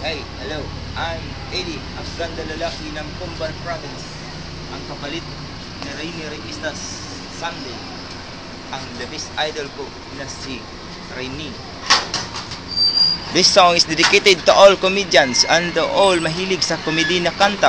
Hey, hello. I'm Eddie, Afghan na lalaki ng Kumbar Province. Ang kapalit na rene requiestas Sunday. Ang the best idol ko na si Rene. This song is dedicated to all comedians and all mahilig sa komedi na kanta.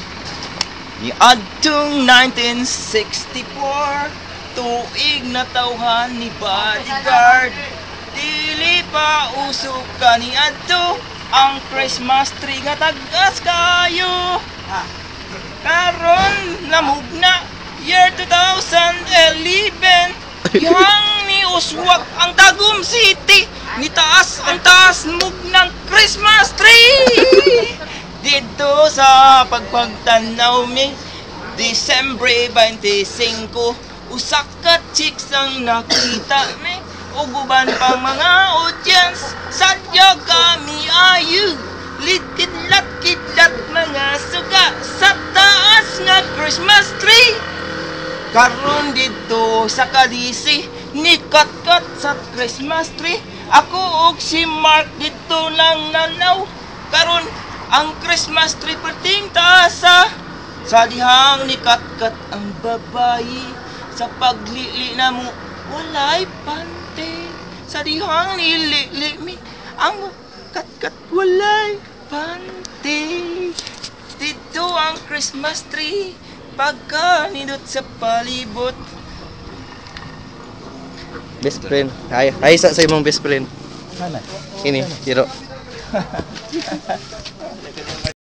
Niadtong 1964, tuig na tawhan ni bodyguard. Dili pa usok ka ni adto ang Christmas tree nga tagas kayo. Karon namugna year 2011. Yang ni uswag ang Tagum City. Nitaas ang taas mugnang Christmas tree. Dito sa pagpagtanaw mi Disyembre 25, usak ka chicks ang nakita mi. Uguban pang mga audience, sadya kami ayu. Kidlat mga suga sa taas nga Christmas tree. Karon dito sa Kadisi, nikat-kat sa Christmas tree. Ako og si Mark dito lang nanaw. Karon ang Christmas tree perting taasa. Sa dihang nikat-kat ang babayi, sa paglili na mo walay pante. Sa dihang nilili mi ang kat-kat walay pante. Dito ang Christmas tree pagka nindot sa palibot. Best friend. Ay sa imong best friend. Sana. Ini, Tiro.